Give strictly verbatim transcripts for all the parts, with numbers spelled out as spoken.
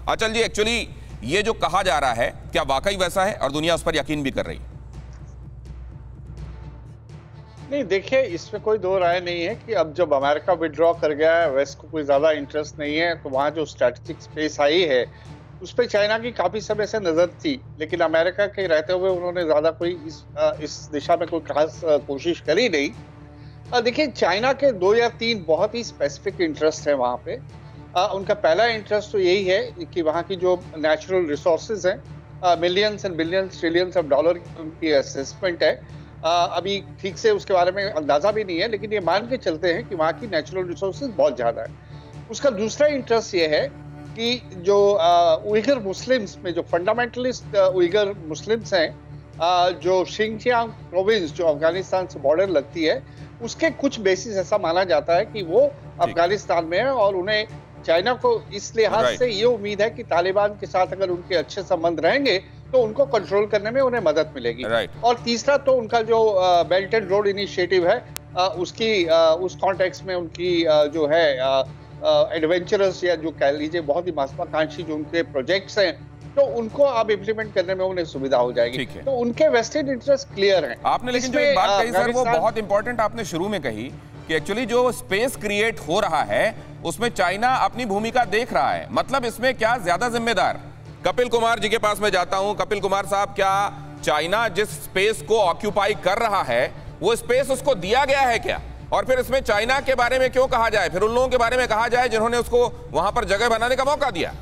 अचल जी, एक्चुअली ये जो कहा जा रहा है क्या वाकई वैसा है और दुनिया उस पर यकीन भी कर रही है? नहीं, देखिए, इसमें कोई दो राय नहीं है कि अब जब अमेरिका विड्रॉ कर गया है, वेस्ट को कोई ज्यादा इंटरेस्ट नहीं है, तो वहाँ जो स्ट्रेटेजिक स्पेस आई है उस पर चाइना की काफी समय से नजर थी, लेकिन अमेरिका के रहते हुए उन्होंने ज्यादा कोई इस इस दिशा में कोई खास कोशिश करी नहीं। देखिए, चाइना के दो या तीन बहुत ही स्पेसिफिक इंटरेस्ट है वहाँ पे। आ, उनका पहला इंटरेस्ट तो यही है कि वहाँ की जो नेचुरल रिसोर्सेज हैं, millions and billions trillions of dollar की उनकी असेसमेंट है। आ, अभी ठीक से उसके बारे में अंदाजा भी नहीं है, लेकिन ये मान के चलते हैं कि वहाँ की नेचुरल रिसोर्सेज बहुत ज़्यादा है। उसका दूसरा इंटरेस्ट ये है कि जो उइगर मुस्लिम्स में जो फंडामेंटलिस्ट उइगर मुस्लिम्स हैं, आ, जो शिंगजियांग प्रोविंस जो अफगानिस्तान से बॉर्डर लगती है, उसके कुछ बेसिस ऐसा माना जाता है कि वो अफगानिस्तान में है और उन्हें चाइना को इस लिहाज से ये उम्मीद है कि तालिबान के साथ अगर उनके अच्छे संबंध रहेंगे तो उनको कंट्रोल करने में उन्हें मदद मिलेगी। और तीसरा तो उनका जो बेल्ट एंड रोड इनिशिएटिव है, आ, उसकी आ, उस कॉन्टेक्स्ट में उनकी आ, जो है एडवेंचरस या जो कह लीजिए बहुत ही महत्वाकांक्षी जो उनके प्रोजेक्ट्स हैं, तो उनको अब इम्प्लीमेंट करने में उन्हें सुविधा हो जाएगी। तो उनके वेस्टेड इंटरेस्ट क्लियर हैं। आपने लेकिन जो एक बात कही सर, वो बहुत इंपॉर्टेंट आपने शुरू में कही कि एक्चुअली जो स्पेस क्रिएट हो रहा है उसमें चाइना अपनी भूमिका देख रहा है। मतलब इसमें क्या ज्यादा जिम्मेदार? कपिल कुमार जी के पास मैं जाता हूं। कपिल कुमार साहब, क्या चाइना जिस स्पेस को ऑक्यूपाई कर रहा है वो स्पेस उसको दिया गया है क्या? और फिर इसमें चाइना के बारे में क्यों कहा जाए? फिर उन लोगों के बारे में कहा जाए जिन्होंने उसको वहां पर जगह बनाने का मौका दिया।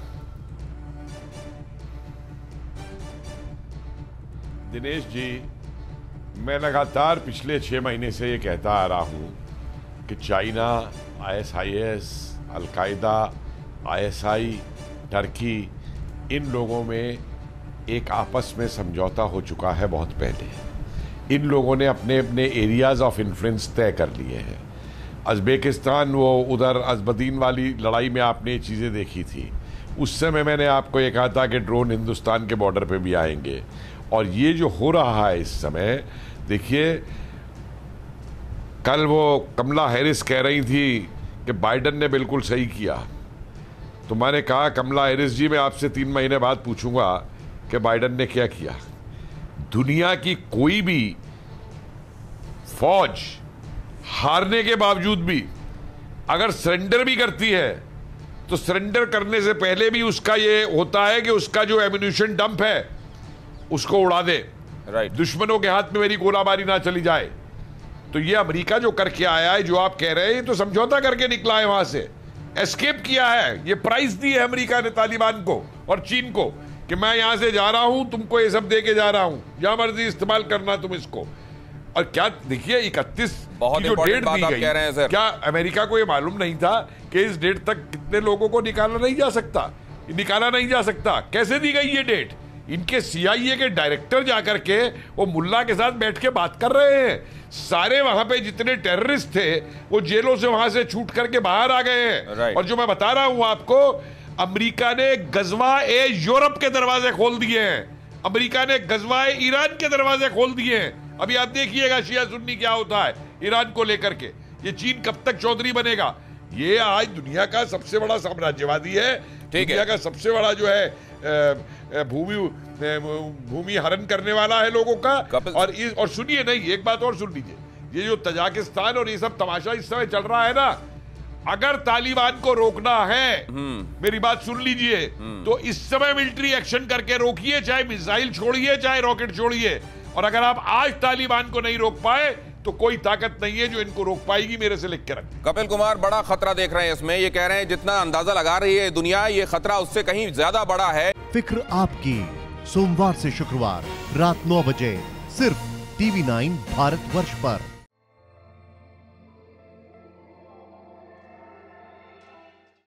दिनेश जी, मैं लगातार पिछले छह महीने से ये कहता आ रहा हूं कि China, ISIS, al Qaeda, ISI, Turkey, इन लोगों में एक आपस में समझौता हो चुका है बहुत पहले। इन लोगों ने अपने अपने एरियाज ऑफ इन्फ्लुएंस तय कर लिए हैं। उज़्बेकिस्तान, वो उधर अजबदीन वाली लड़ाई में आपने ये चीज़ें देखी थी। उस समय मैंने आपको ये कहा था कि ड्रोन हिंदुस्तान के बॉर्डर पे भी आएंगे। और ये जो हो रहा है इस समय, देखिए, कल वो कमला हैरिस कह रही थी कि बाइडन ने बिल्कुल सही किया। तो मैंने कहा, कमला हैरिस जी, मैं आपसे तीन महीने बाद पूछूंगा कि बाइडन ने क्या किया। दुनिया की कोई भी फौज हारने के बावजूद भी अगर सरेंडर भी करती है तो सरेंडर करने से पहले भी उसका ये होता है कि उसका जो एम्यूनिशन डंप है उसको उड़ा दे, राइट, दुश्मनों के हाथ में मेरी गोलाबारी ना चली जाए। तो ये अमेरिका जो करके आया है, जो आप कह रहे हैं, तो समझौता करके निकला है, वहां से एस्केप किया है। ये प्राइस दी है अमेरिका ने तालिबान को और चीन को कि मैं यहां से जा रहा हूं, तुमको ये सब दे के जा रहा हूं, जहां मर्जी इस्तेमाल करना तुम इसको। और क्या देखिए, इकतीस की जो डेट दी गई, क्या अमेरिका को ये मालूम नहीं था कि इस डेट तक कितने लोगों को निकाला नहीं जा सकता? निकाला नहीं जा सकता। कैसे दी गई ये डेट? इनके सीआईए के डायरेक्टर जाकर के वो मुल्ला के साथ बैठ के बात कर रहे हैं। सारे वहां पे जितने टेररिस्ट थे वो जेलों से वहां से छूट करके बाहर आ गए हैं। और जो मैं बता रहा हूं आपको, अमेरिका ने गजवा ए यूरोप के दरवाजे खोल दिए हैं। अमेरिका ने गजवा ए ईरान के दरवाजे खोल दिए हैं। अभी आप देखिएगा शिया सुन्नी क्या होता है ईरान को लेकर के। ये चीन कब तक चौधरी बनेगा? ये आज दुनिया का सबसे बड़ा साम्राज्यवादी है, दुनिया का सबसे बड़ा जो है भूमि भूमि हरण करने वाला है लोगों का। और इस और सुनिए, नहीं, एक बात और सुन लीजिए, ये जो तजाकिस्तान और ये सब तमाशा इस समय चल रहा है ना, अगर तालिबान को रोकना है, मेरी बात सुन लीजिए, तो इस समय मिलिट्री एक्शन करके रोकिए, चाहे मिसाइल छोड़िए, चाहे रॉकेट छोड़िए। और अगर आप आज तालिबान को नहीं रोक पाए तो कोई ताकत नहीं है जो इनको रोक पाएगी। मेरे से लिख के रख। कपिल कुमार बड़ा खतरा देख रहे हैं इसमें। ये कह रहे हैं जितना अंदाजा लगा रही है दुनिया, ये खतरा उससे कहीं ज्यादा बड़ा है। फिक्र आपकी, सोमवार से शुक्रवार रात नौ बजे सिर्फ टीवी नाइन भारतवर्ष पर।